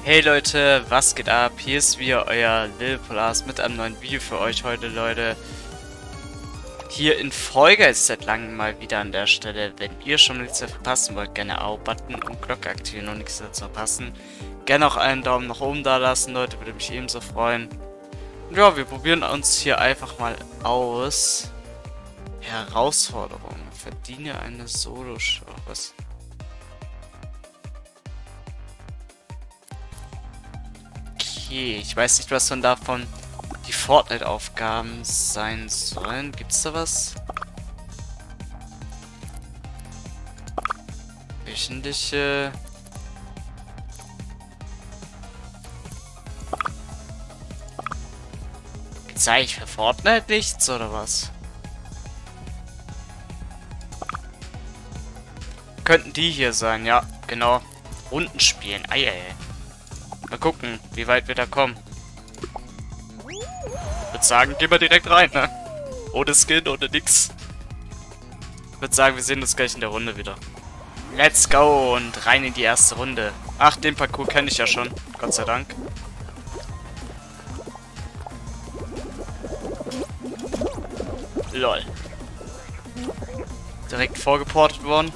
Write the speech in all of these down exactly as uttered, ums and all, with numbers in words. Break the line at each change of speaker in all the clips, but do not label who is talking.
Hey Leute, was geht ab? Hier ist wieder euer Lil Polas mit einem neuen Video für euch heute, Leute. Hier in Fall Guys seit langem mal wieder an der Stelle. Wenn ihr schon nichts mehr verpassen wollt, gerne Abo-Button und Glocke aktivieren und nichts mehr zu verpassen. Gerne auch einen Daumen nach oben da lassen, Leute, würde mich ebenso freuen. Und ja, wir probieren uns hier einfach mal aus. Herausforderung. Verdiene eine Solo-Show. Was? Okay, ich weiß nicht, was von davon die Fortnite-Aufgaben sein sollen. Gibt's da was? Wöchentliche... Gibt's eigentlich für Fortnite nichts, oder was? Könnten die hier sein, ja, genau. Runden spielen, ei, ei. Mal gucken, wie weit wir da kommen. Ich würde sagen, gehen wir direkt rein, ne? Ohne Skin, ohne nix. Ich würde sagen, wir sehen uns gleich in der Runde wieder. Let's go und rein in die erste Runde. Ach, den Parcours kenne ich ja schon. Gott sei Dank. Lol. Direkt vorgeportet worden.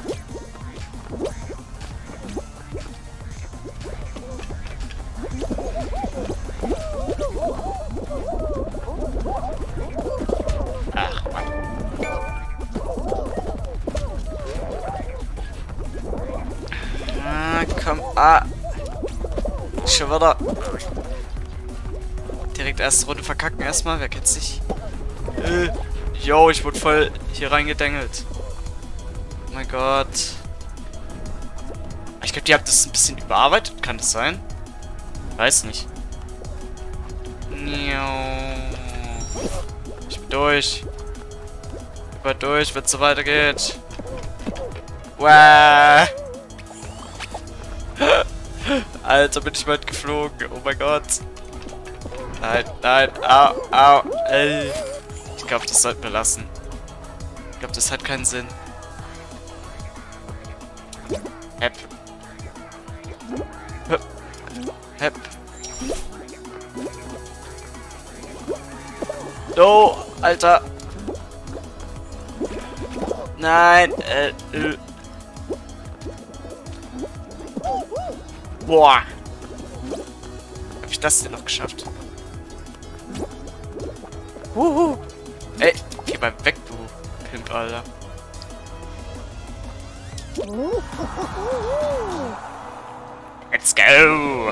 Ach, Mann. Ah, komm. Ah. Schon wieder. Direkt erste Runde verkacken erstmal. Wer kennt's nicht? Äh. Yo, ich wurde voll hier reingedengelt. Oh mein Gott. Ich glaube, die haben das ein bisschen überarbeitet. Kann das sein? Weiß nicht. Ich bin durch. Ich bin durch, wenn es so weitergeht. Wow. Alter, bin ich weit geflogen. Oh mein Gott. Nein, nein. Au, au. Ey. Ich glaube, das sollten wir lassen. Ich glaube, das hat keinen Sinn. Hep. Hep. Hep. No, Alter. Nein. Äh, äh. Boah. Hab ich das denn noch geschafft? Wuhu. Ey, geh mal weg, du Pimp, Alter. Let's go!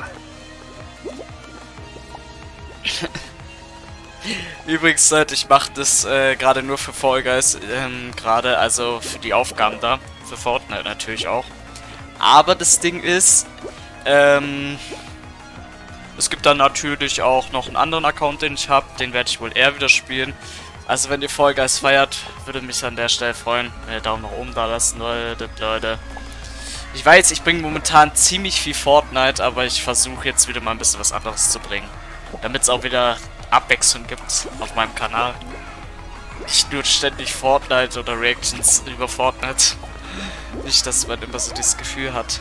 Übrigens, Leute, ich mache das äh, gerade nur für Fall Guys, ähm, gerade, also für die Aufgaben da, für Fortnite natürlich auch. Aber das Ding ist, ähm, es gibt dann natürlich auch noch einen anderen Account, den ich habe, den werde ich wohl eher wieder spielen. Also wenn ihr Fall Guys feiert, würde mich an der Stelle freuen, wenn ihr Daumen nach oben da lassen, Leute, Leute. Ich weiß, ich bringe momentan ziemlich viel Fortnite, aber ich versuche jetzt wieder mal ein bisschen was anderes zu bringen. Damit es auch wieder Abwechslung gibt auf meinem Kanal. Nicht nur ständig Fortnite oder Reactions über Fortnite. Nicht, dass man immer so dieses Gefühl hat.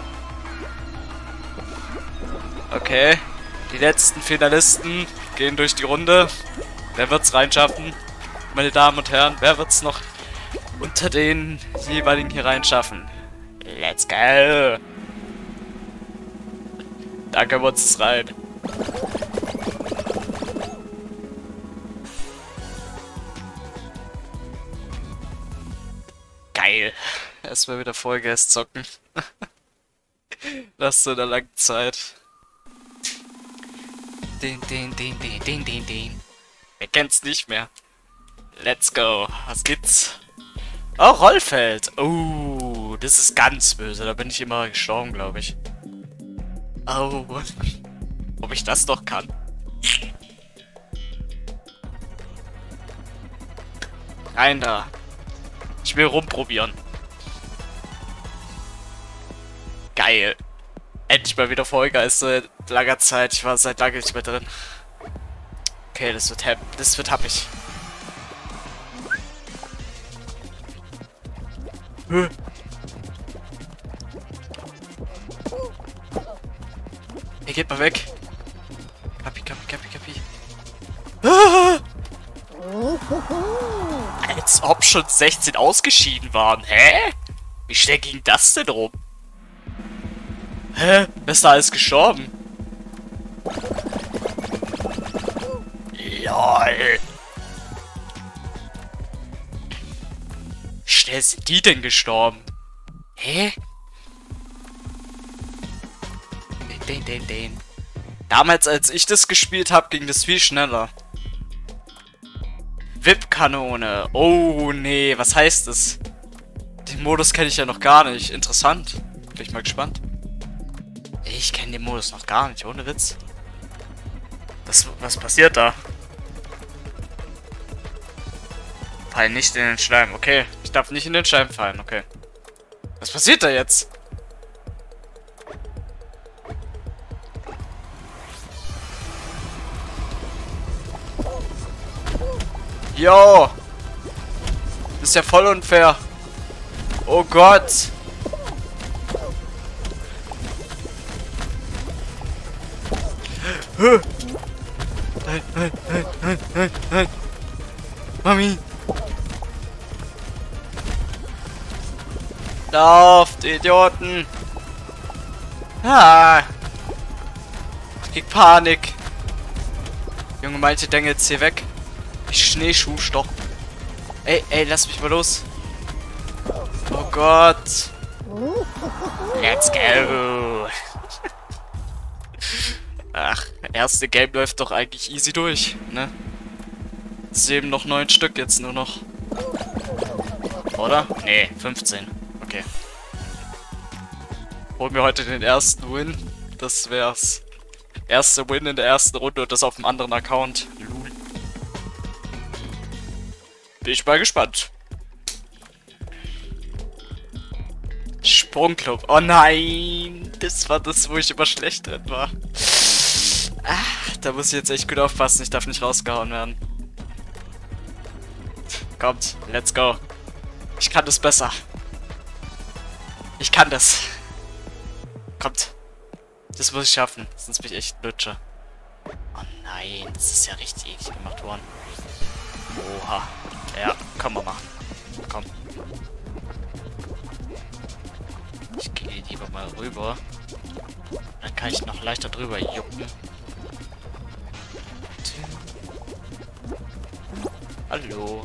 Okay, die letzten Finalisten gehen durch die Runde. Wer wird's reinschaffen? Meine Damen und Herren, wer wird's noch unter den jeweiligen hier reinschaffen? Let's go! Da können wir uns rein. Geil. Erstmal wieder Fall Guys zocken. Nach so einer langen Zeit. Den, den, den, den, den, den, den. Wer kennt's nicht mehr? Let's go. Was gibt's? Oh, Rollfeld. Oh, das ist ganz böse. Da bin ich immer gestorben, glaube ich. Oh. Ob ich das doch kann? Rein da. Ich will rumprobieren. Geil. Endlich mal wieder Fall Guys seit langer Zeit. Ich war seit langem nicht mehr drin. Okay, das wird hab das wird happig. geht mal weg. Kapi, kapi, kapi, kapi. Ah! Als ob schon sechzehn ausgeschieden waren. Hä? Wie schnell ging das denn rum? Hä? Wer ist da alles gestorben? LOL. Wie schnell sind die denn gestorben? Hä? Den, den, den, den. Damals, als ich das gespielt habe, ging das viel schneller. V I P-Kanone. Oh, nee. Was heißt das? Den Modus kenne ich ja noch gar nicht. Interessant. Bin ich mal gespannt. Ich kenne den Modus noch gar nicht. Ohne Witz. Was, was passiert da? Fall nicht in den Schleim. Okay. Ich darf nicht in den Schleim fallen. Okay. Was passiert da jetzt? Yo! Das ist ja voll unfair. Oh Gott! Nein, nein, nein, nein, nein, nein. Mami! Lauft, Idioten! Ah! Ich krieg Panik. Junge, manche denken jetzt hier weg. Ich Schneeschuh stopp. Ey, ey, lass mich mal los. Oh Gott. Let's go. Ach, erste Game läuft doch eigentlich easy durch, ne? Es leben noch neun Stück jetzt nur noch. Oder? Nee, fünfzehn. Okay. Holen wir heute den ersten Win. Das wär's. Erste Win in der ersten Runde und das auf einem anderen Account. Lul. Bin ich mal gespannt. Sprungclub. Oh nein! Das war das, wo ich immer schlecht drin war. Ah, da muss ich jetzt echt gut aufpassen. Ich darf nicht rausgehauen werden. Kommt, let's go. Ich kann das besser. Ich kann das. Kommt. Das muss ich schaffen. Sonst bin ich echt Lutscher. Oh nein, das ist ja richtig eklig gemacht worden. Oha. Ja, können wir machen. Komm. Ich gehe lieber mal rüber. Dann kann ich noch leichter drüber jucken. Hallo.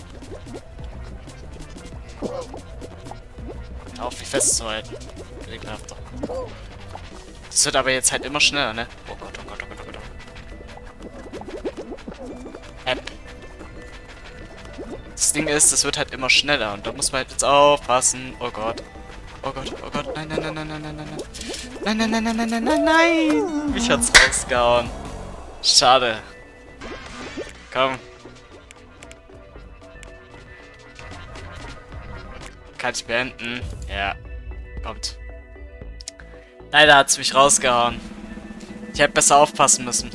Hör auf, mich festzuhalten. Ekelhafter. Das wird aber jetzt halt immer schneller, ne? Oh Gott, oh Gott, oh Gott, oh Gott. App. Das Ding ist, das wird halt immer schneller und da muss man halt jetzt aufpassen. Oh Gott. Oh Gott, oh Gott. Nein, nein, nein, nein, nein, nein, nein. Nein, nein, nein, nein, nein, nein, nein, nein. Mich hat's rausgehauen. Schade. Komm. Kann ich beenden? Ja. Kommt. Leider hat's mich rausgehauen. Ich hätte besser aufpassen müssen.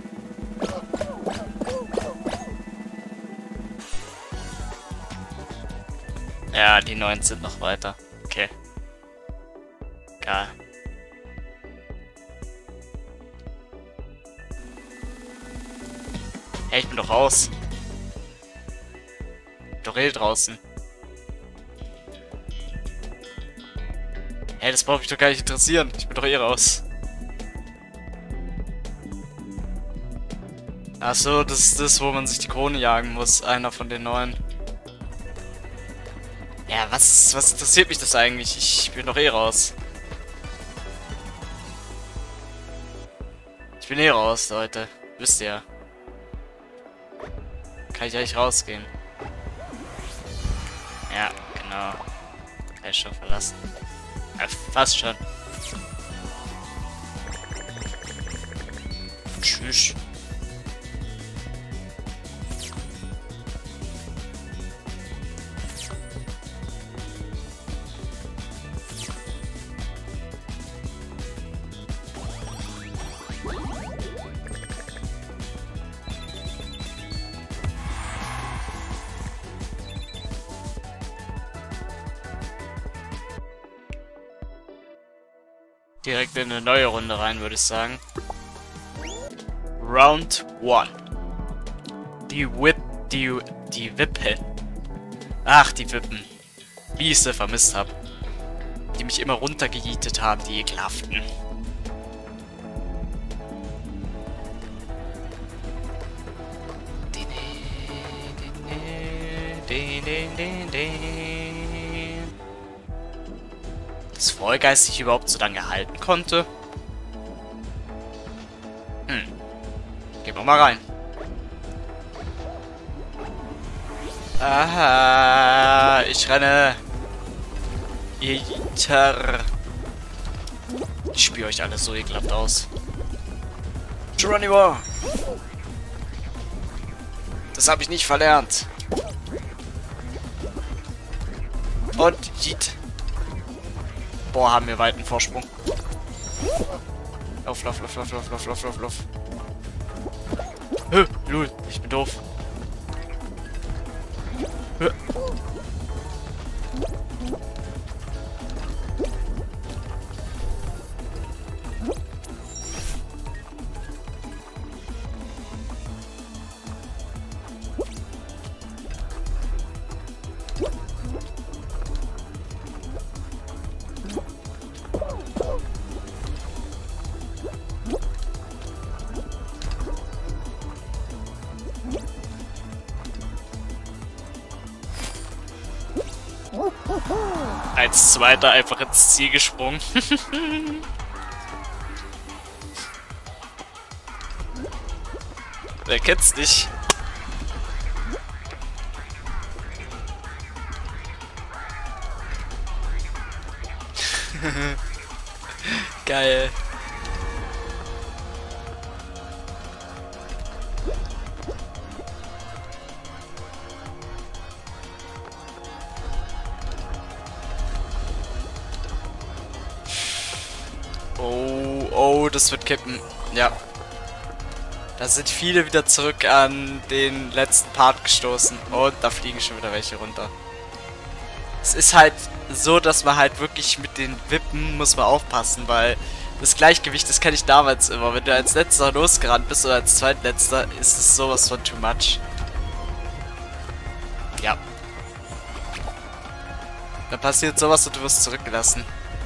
Ja, die neun sind noch weiter. Okay. Geil. Hey, ich bin doch raus. Doch eh draußen. Hey, das braucht mich doch gar nicht interessieren. Ich bin doch eh raus. Achso, das ist das, wo man sich die Krone jagen muss. Einer von den neuen. Ja, was, was interessiert mich das eigentlich? Ich bin doch eh raus. Ich bin eh raus, Leute. Wisst ihr. Kann ich eigentlich rausgehen? Ja, genau. Kann ich schon verlassen. Ja, fast schon. Tschüss. Direkt in eine neue Runde rein, würde ich sagen. Round one. Die Whip, die, die Wippe. Ach, die Wippen. Wie ich sie vermisst habe. Die mich immer runtergejietet haben, die ekelhaften. Dass Fall Guys sich überhaupt so lange halten konnte. Hm. Gehen wir mal rein. Aha, ich renne. Iter. Ich spüre euch alle so ekelhaft aus. Geronimo! Das habe ich nicht verlernt. Und Jeet. Boah, haben wir weiten Vorsprung. Lauf, lauf, lauf, lauf, lauf, lauf, lauf, lauf, lauf. Hö, lul, ich bin doof. Hö. Als Zweiter einfach ins Ziel gesprungen. Wer kennt's nicht? Geil. Oh, oh, das wird kippen. Ja. Da sind viele wieder zurück an den letzten Part gestoßen. Und da fliegen schon wieder welche runter. Es ist halt so, dass man halt wirklich mit den Wippen muss man aufpassen, weil das Gleichgewicht, das kenne ich damals immer. Wenn du als letzter losgerannt bist oder als zweitletzter, ist es sowas von too much. Ja. Da passiert sowas und du wirst zurückgelassen.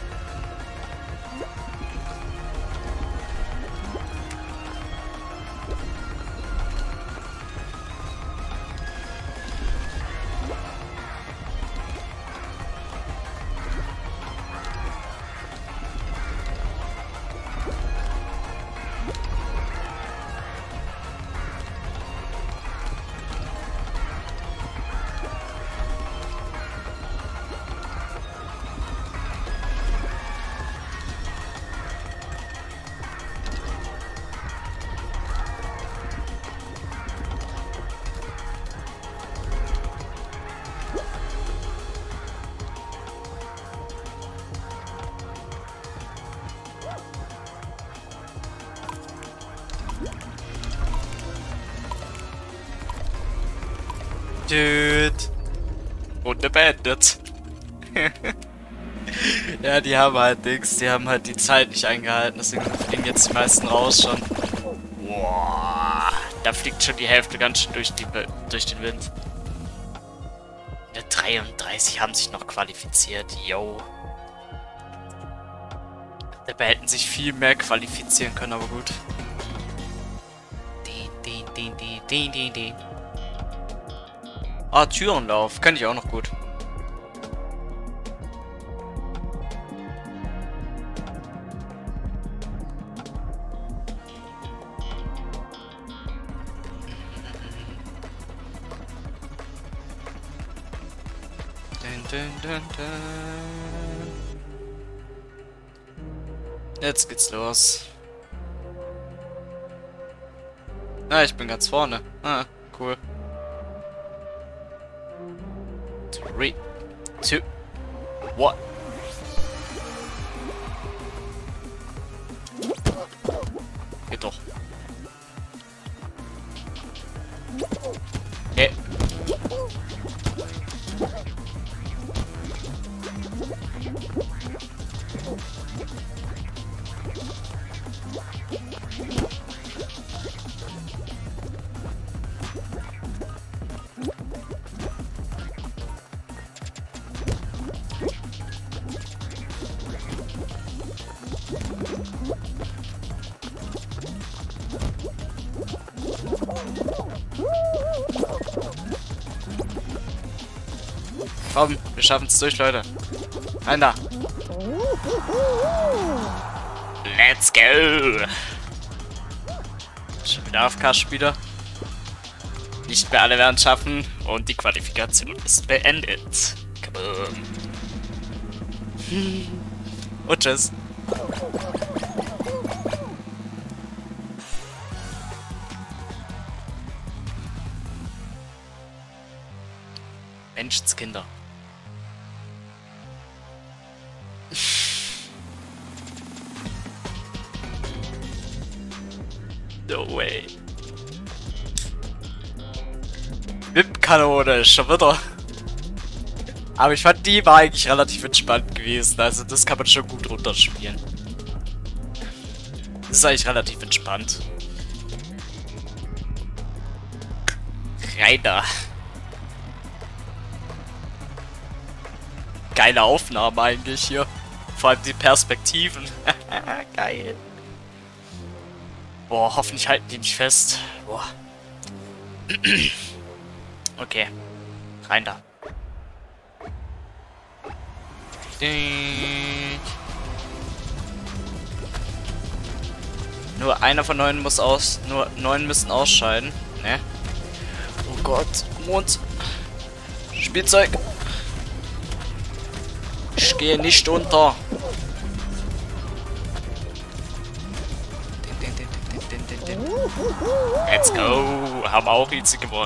Dude. Runde beendet. Ja, die haben halt nix. Die haben halt die Zeit nicht eingehalten. Deswegen fliegen jetzt die meisten raus schon. Boah. Da fliegt schon die Hälfte ganz schön durch, die, durch den Wind. Der dreiunddreißig haben sich noch qualifiziert. Yo. Dabei hätten sich viel mehr qualifizieren können, aber gut. Din, din, din, din, din, din, din. Ah, Türenlauf. Kann ich auch noch gut. Dun, dun, dun, dun. Jetzt geht's los. Ah, ich bin ganz vorne. Ah, cool. Three, two, one. Geht doch. Okay. Komm, wir schaffen es durch, Leute. Rein da. Let's go. Schon wieder A F K-Spieler. Nicht mehr alle werden es schaffen und die Qualifikation ist beendet. Kaboom. Und tschüss. Menschenskinder. No way. Wimp-Kanone, schon wieder. Aber ich fand, die war eigentlich relativ entspannt gewesen. Also das kann man schon gut runterspielen. Das ist eigentlich relativ entspannt. Reiner. Geile Aufnahme eigentlich hier. Vor allem die Perspektiven. Geil. Boah, hoffentlich halten die nicht fest. Boah. Okay. Rein da. Nur einer von neun muss aus. Nur neun müssen ausscheiden. Ne? Oh Gott. Mond. Spielzeug. Ich gehe nicht unter. Let's go. Haben auch easy gewonnen.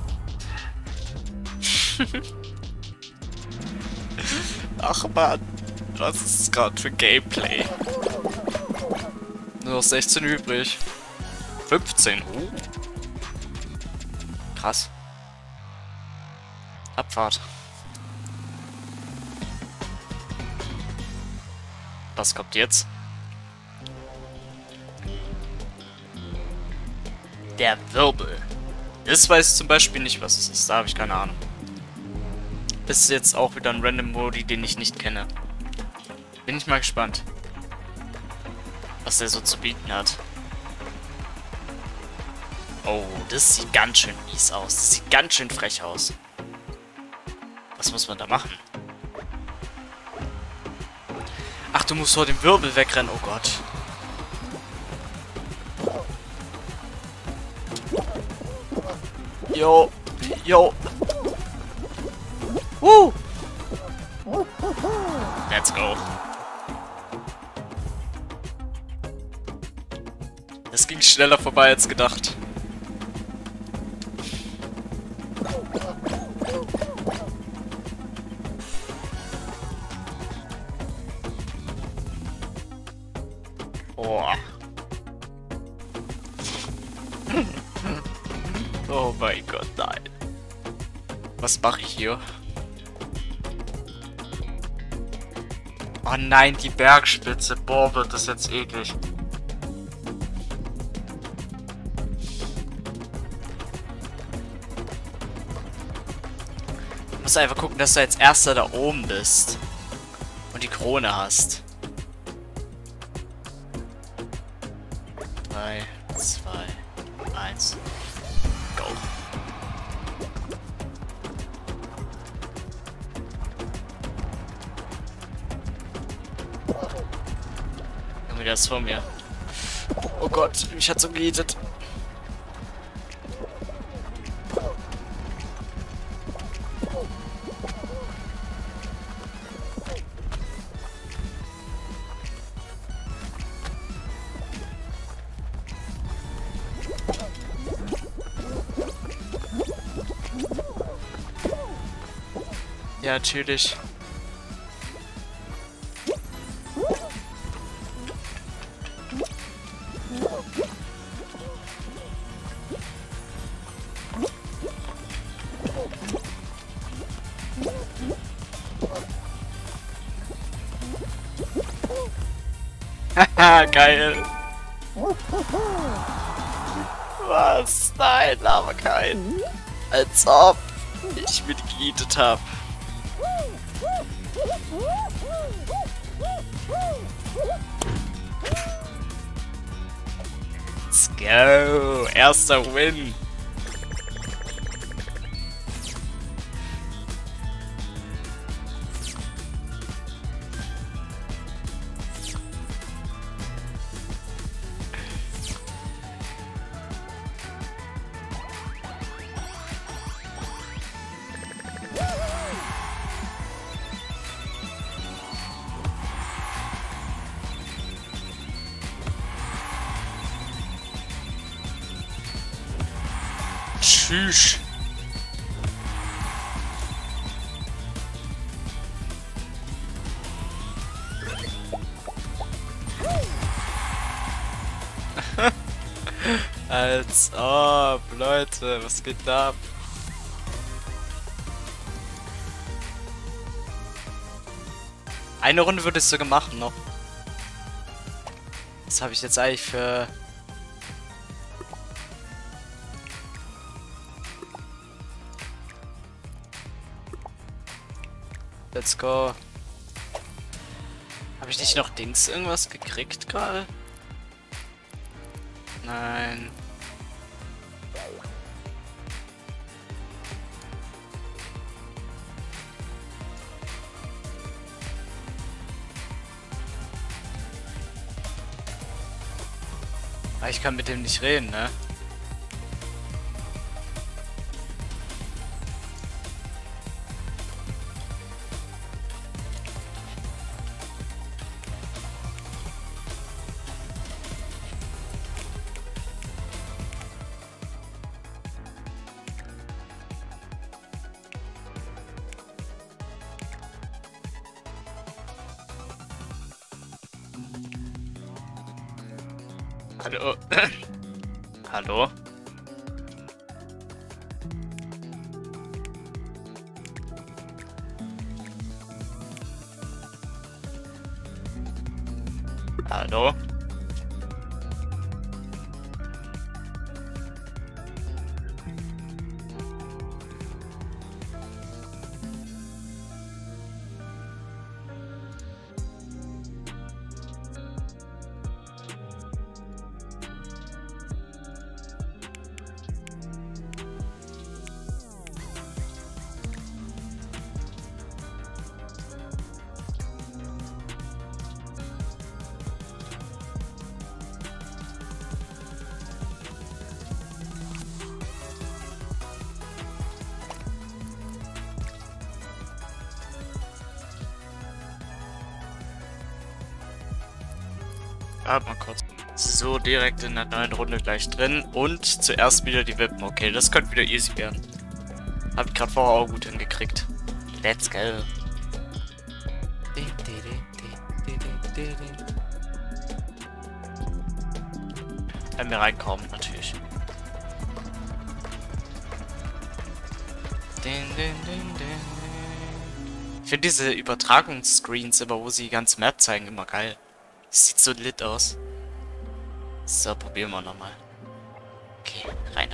Ach man. Was ist gerade für Gameplay? Nur noch sechzehn übrig. fünfzehn. Uh. Krass. Abfahrt. Was kommt jetzt? Der Wirbel. Das weiß ich zum Beispiel nicht, was es ist. Da habe ich keine Ahnung. Ist jetzt auch wieder ein Random Modi, den ich nicht kenne. Bin ich mal gespannt, was der so zu bieten hat. Oh, das sieht ganz schön mies aus. Das sieht ganz schön frech aus. Was muss man da machen? Ach, du musst vor dem Wirbel wegrennen. Oh Gott. Jo. Jo. Woo. Let's go. Das ging schneller vorbei als gedacht. Oh. Oh mein Gott, nein. Was mache ich hier? Oh nein, die Bergspitze. Boah, wird das jetzt eklig. Du musst einfach gucken, dass du als Erster da oben bist. Und die Krone hast. drei, zwei, eins. Go. Junge, der ist vor mir. Oh Gott, mich hat so gehittet. Ja, natürlich. Haha, geil. Was? Nein, aber kein. Als ob ich mich gehittet habe. Let's go. Erster Win. Tschüss. Als ob, Leute, was geht da ab? Eine Runde würde ich sogar machen noch. Was habe ich jetzt eigentlich für... Let's go. Habe ich nicht noch Dings irgendwas gekriegt gerade? Nein. Ich kann mit dem nicht reden, ne? Hallo? Hallo? Hallo? Warte mal kurz. So, direkt in der neuen Runde gleich drin. Und zuerst wieder die Wippen. Okay, das könnte wieder easy werden. Hab ich gerade vorher auch gut hingekriegt. Let's go. Wenn wir reinkommen, natürlich. Ich finde diese Übertragungsscreens immer, wo sie die ganze Map zeigen, immer geil. Sieht so lit aus. So, probieren wir nochmal. Okay, rein da.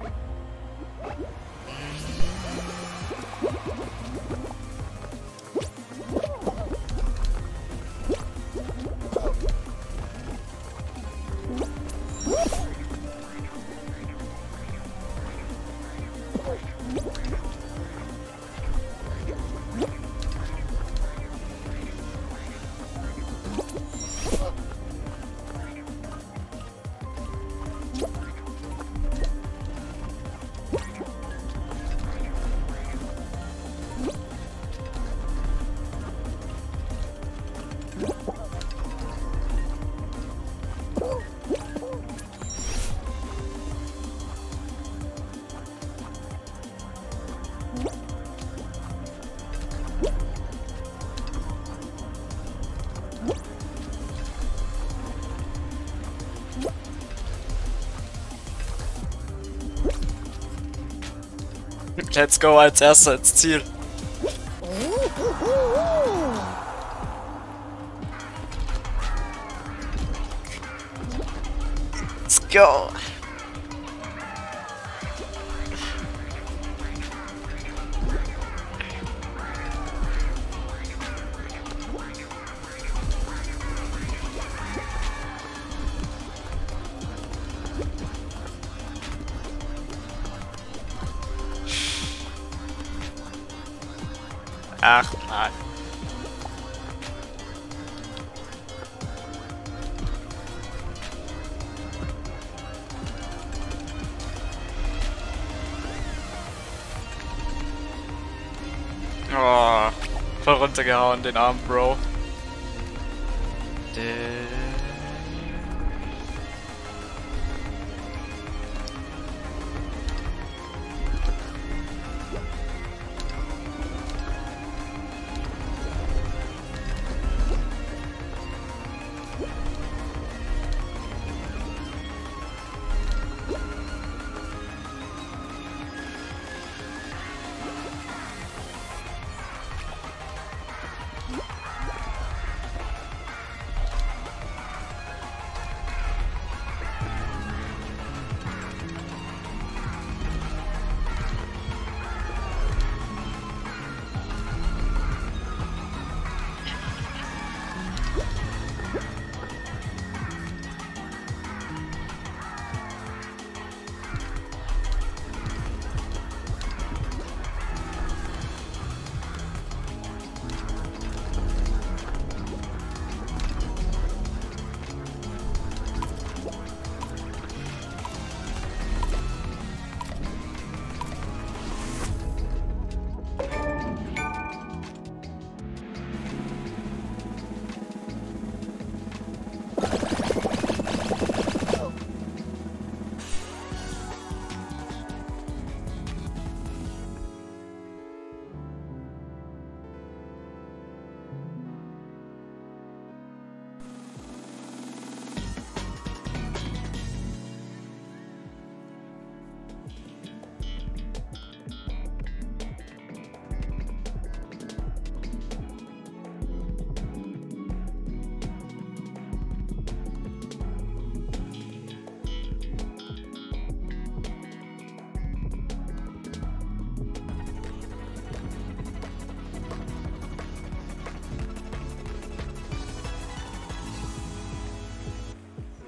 Let's go als erster ins Ziel. Let's go. Ach Mann. Oh, voll runtergehauen, den armen Bro.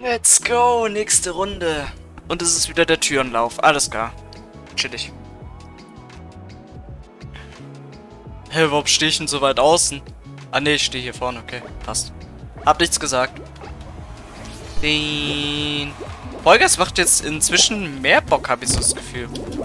Let's go, nächste Runde. Und es ist wieder der Türenlauf. Alles klar. Chillig. Hä, hey, warum stehe ich denn so weit außen? Ah ne, ich stehe hier vorne, okay. Passt. Hab nichts gesagt. Den. Vollgas macht jetzt inzwischen mehr Bock, habe ich so das Gefühl.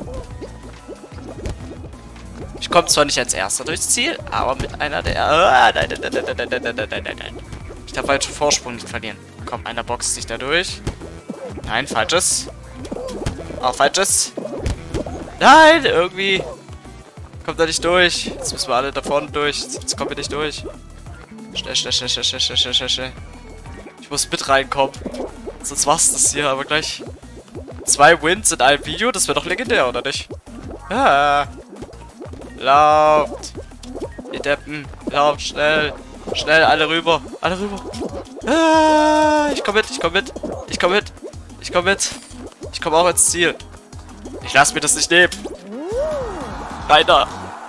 Ich komme zwar nicht als Erster durchs Ziel, aber mit einer der... Ah, nein, nein, nein, nein, nein, nein, nein, nein, nein, nein. Ich darf falschen Vorsprung nicht verlieren. Komm, einer boxt sich da durch. Nein, falsches. Auch falsches. Nein, irgendwie... Kommt da nicht durch. Jetzt müssen wir alle da vorne durch. Jetzt kommen wir nicht durch. Schnell, schnell, schnell, schnell, schnell, schnell, schnell, schnell. Ich muss mit reinkommen. Sonst war's das hier, aber gleich. Zwei Wins in einem Video, das wäre doch legendär, oder nicht? Ah. Lauft. Ihr Deppen. Lauft schnell. Schnell, alle rüber. Alle rüber. Ah. Ich komm mit, ich komm mit. Ich komm mit. Ich komm mit. Ich komm auch ins Ziel. Ich lass mir das nicht nehmen. Weiter.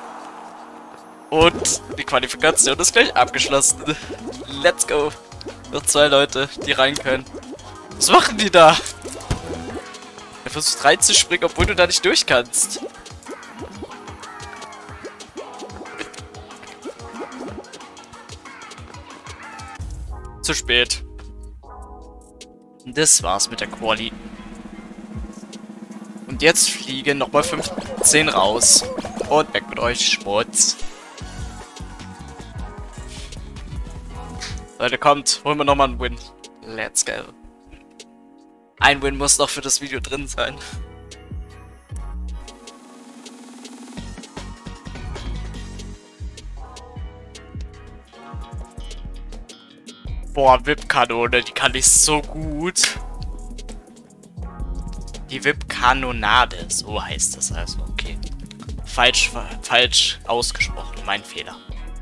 Und die Qualifikation ist gleich abgeschlossen. Let's go. Noch zwei Leute, die rein können. Was machen die da? Er versucht reinzuspringen, obwohl du da nicht durch kannst. Zu spät. Das war's mit der Quali. Und jetzt fliegen nochmal fünfzehn raus. Und weg mit euch, Schmutz. Leute, kommt, holen wir nochmal einen Win. Let's go. Ein Win muss noch für das Video drin sein. Boah, V I P-Kanone, die kann ich so gut. Die V I P-Kanonade, so heißt das also, okay. Falsch, falsch ausgesprochen, mein Fehler.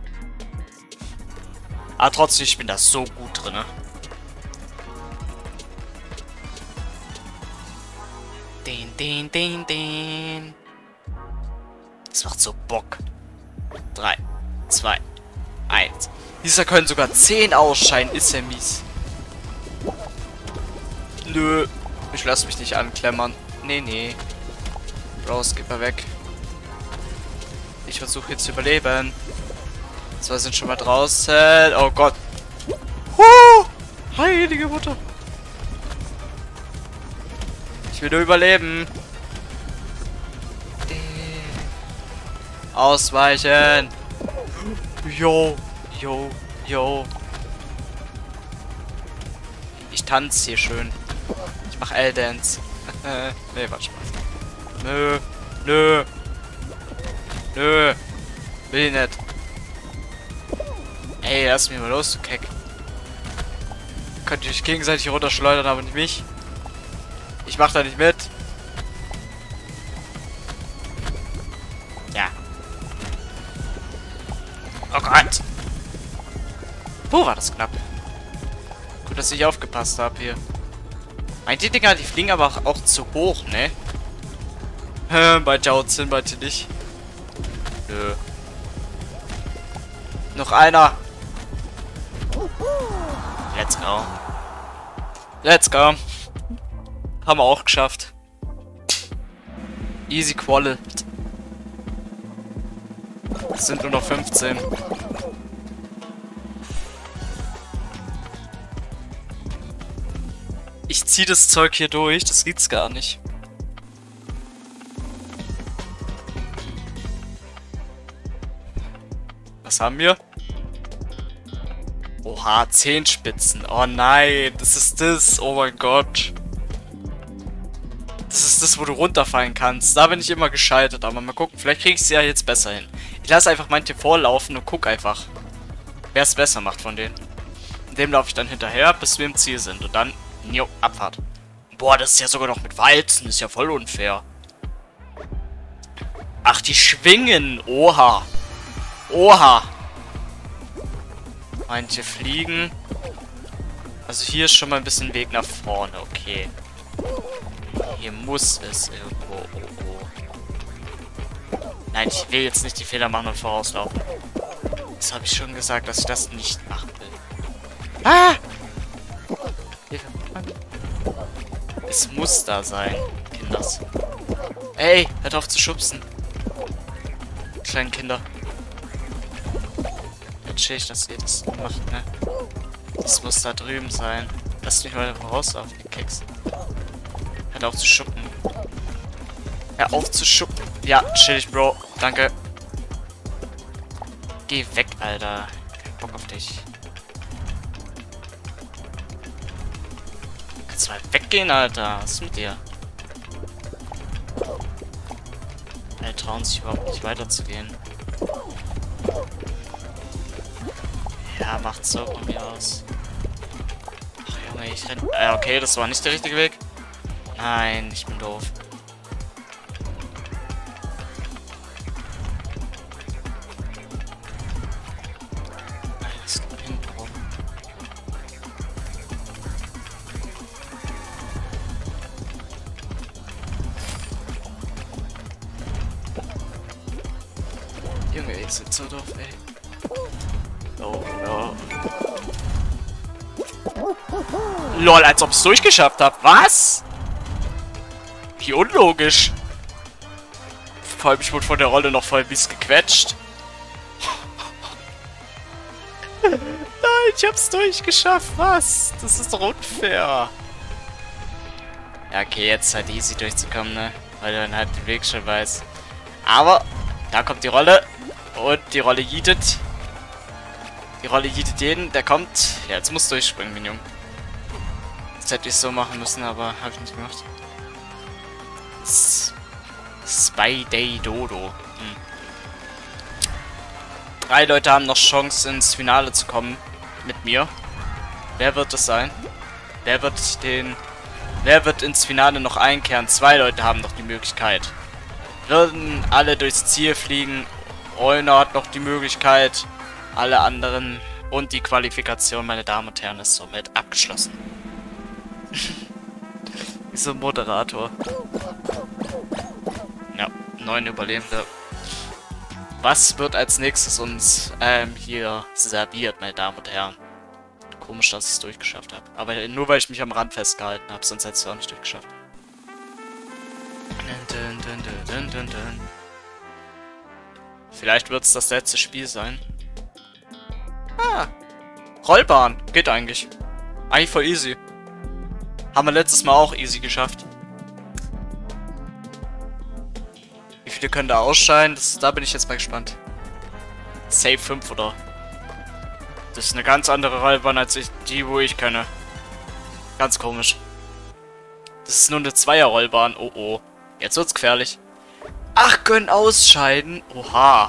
Aber trotzdem, ich bin da so gut drin, ne? Den, den, den, den. Das macht so Bock. drei, zwei, eins. Dieser können sogar zehn ausscheiden, ist ja mies. Nö. Ich lasse mich nicht anklemmern. Nee, nee. Raus, gib mal weg. Ich versuche jetzt zu überleben. Zwei sind schon mal draußen. Oh Gott. Huh! Heilige Mutter. Ich will nur überleben. Ausweichen. Jo, jo, jo. Ich tanze hier schön. Ich mach L-Dance. Nee, war Spaß. Nö, nö. Nö. Will ich nicht. Ey, lass mich mal los, du Keck. Könnt ihr euch gegenseitig runterschleudern, aber nicht mich. Ich mach da nicht mit. Ja. Oh Gott. Puh, war das knapp. Gut, dass ich aufgepasst habe hier. Meint die Dinger, die fliegen aber auch, auch zu hoch, ne? Manche haut's hin, manche nicht. Nö. Noch einer. Let's go. Let's go. Haben wir auch geschafft. Easy Quality. Es sind nur noch fünfzehn. Ich ziehe das Zeug hier durch, das gibt's gar nicht. Was haben wir? Oha, zehn Spitzen. Oh nein, das ist das. Oh mein Gott. Das ist das, wo du runterfallen kannst. Da bin ich immer gescheitert. Aber mal gucken, vielleicht krieg ich es ja jetzt besser hin. Ich lasse einfach manche vorlaufen und guck einfach, wer es besser macht von denen. In dem laufe ich dann hinterher, bis wir im Ziel sind. Und dann, jo, Abfahrt. Boah, das ist ja sogar noch mit Walzen. Das ist ja voll unfair. Ach, die schwingen. Oha. Oha. Manche fliegen. Also hier ist schon mal ein bisschen Weg nach vorne. Okay. Hier muss es irgendwo. Oh, oh. Nein, ich will jetzt nicht die Fehler machen und vorauslaufen. Das habe ich schon gesagt, dass ich das nicht machen will. Ah! Hilfe. Es muss da sein, Kinders. Ey, hört auf zu schubsen. Kleinen Kinder. Jetzt sehe ich, dass ihr das macht, ne? Das muss da drüben sein. Lasst mich mal raus auf den Keks. Hört auf zu schuppen. Hör auf zu schuppen. Ja, chillig, Bro. Danke. Geh weg, Alter. Kein Bock auf dich. Kannst mal weggehen, Alter. Was ist mit dir? Alle trauen sich überhaupt nicht weiterzugehen. Ja, macht so von mir aus. Ach Junge, ich renn... Äh, okay, das war nicht der richtige Weg. Nein, ich bin doof. Alles da hinten rum. Junge, ihr seid so doof, ey. Oh, no. Lol, als ob ich es durchgeschafft habe. Was? Wie unlogisch. Vor allem, ich wurde von der Rolle noch voll bis gequetscht. Nein, ich hab's durchgeschafft. Was? Das ist doch unfair. Ja, okay, jetzt ist halt easy durchzukommen, ne? Weil du dann halt den Weg schon weißt. Aber, da kommt die Rolle. Und die Rolle yeetet. Die Rolle yeetet jeden, der kommt. Ja, jetzt muss durchspringen, Minion. Das hätte ich so machen müssen, aber habe ich nicht gemacht. Spy Day Dodo. Hm. Drei Leute haben noch Chance, ins Finale zu kommen. Mit mir. Wer wird es sein? Wer wird den... Wer wird ins Finale noch einkehren? Zwei Leute haben noch die Möglichkeit. Würden alle durchs Ziel fliegen. Euner hat noch die Möglichkeit. Alle anderen und die Qualifikation, meine Damen und Herren, ist somit abgeschlossen. Wie so ein Moderator. Ja, neun Überlebende. Was wird als nächstes uns ähm, hier serviert, meine Damen und Herren? Komisch, dass ich es durchgeschafft habe. Aber nur weil ich mich am Rand festgehalten habe, sonst hätte ich es auch nicht durchgeschafft. Dun, dun, dun, dun, dun, dun. Vielleicht wird es das letzte Spiel sein. Ah, Rollbahn. Geht eigentlich. Eigentlich voll easy. Haben wir letztes Mal auch easy geschafft. Wie viele können da ausscheiden? Das, da bin ich jetzt mal gespannt. Safe fünf, oder? Das ist eine ganz andere Rollbahn als ich, die, wo ich kenne. Ganz komisch. Das ist nur eine Zweier-Rollbahn. Oh oh. Jetzt wird's gefährlich. Ach, können ausscheiden. Oha.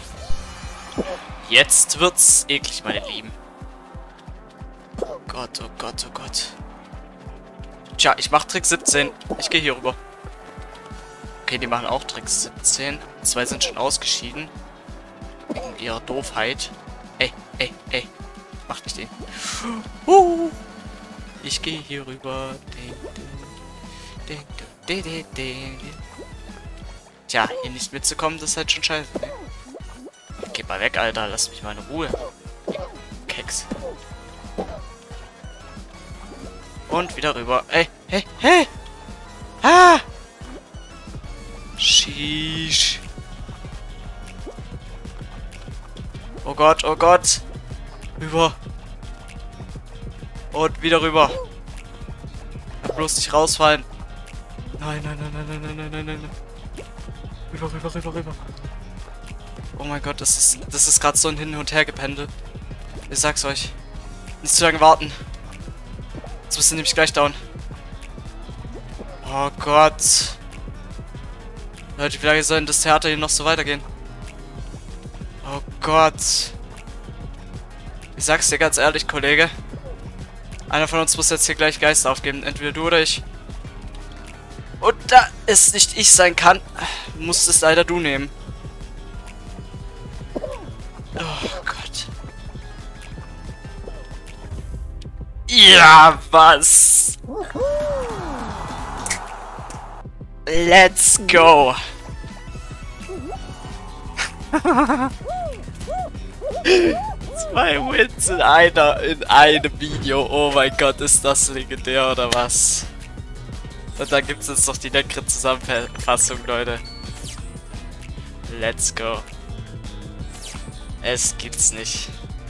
Jetzt wird's eklig, meine Lieben. Oh Gott, oh Gott, oh Gott. Tja, ich mach Trick siebzehn. Ich gehe hier rüber. Okay, die machen auch Trick siebzehn. Zwei sind schon ausgeschieden. Wegen ihrer Doofheit. Ey, ey, ey. Mach nicht den. Uh, ich gehe hier rüber. Tja, hier nicht mitzukommen, das ist halt schon scheiße. Ne? Geh mal weg, Alter. Lass mich mal in Ruhe. Keks. Und wieder rüber. Ey, hey, hey! Ah! Sheesh. Oh Gott, oh Gott. Rüber. Und wieder rüber. Bloß nicht rausfallen. Nein, nein, nein, nein, nein, nein, nein, nein, nein. Rüber, rüber, rüber, rüber. Oh mein Gott, das ist, das ist gerade so ein Hin- und Hergependel. Ich sag's euch. Nicht zu lange warten. Jetzt müssen nämlich gleich down. Oh Gott. Leute, wie lange soll denn das Theater hier noch so weitergehen? Oh Gott. Ich sag's dir ganz ehrlich, Kollege. Einer von uns muss jetzt hier gleich Geist aufgeben. Entweder du oder ich. Und da es nicht ich sein kann, muss es leider du nehmen. Oh Gott. Ja, was? Let's go. Zwei Wins in einer, in einem Video. Oh mein Gott, ist das legendär oder was? Und dann gibt es jetzt noch die leckere Zusammenfassung, Leute. Let's go. Es gibt's nicht.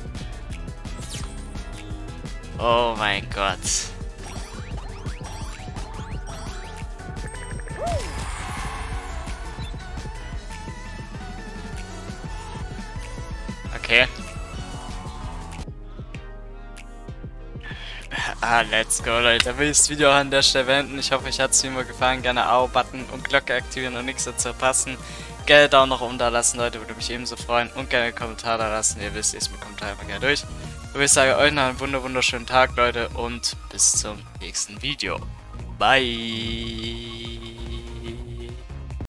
Oh mein Gott. Okay. Ah, let's go, Leute. Dann will ich das Video auch an der Stelle beenden. Ich hoffe, euch hat es wie immer gefallen. Gerne Abo-Button und Glocke aktivieren und nichts dazu verpassen. Gerne Daumen nach oben da lassen, Leute, würde mich ebenso freuen. Und gerne einen Kommentar da lassen. Ihr wisst, ich mit Kommentar immer gerne durch. Und ich sage euch noch einen wunder wunderschönen Tag, Leute. Und bis zum nächsten Video. Bye.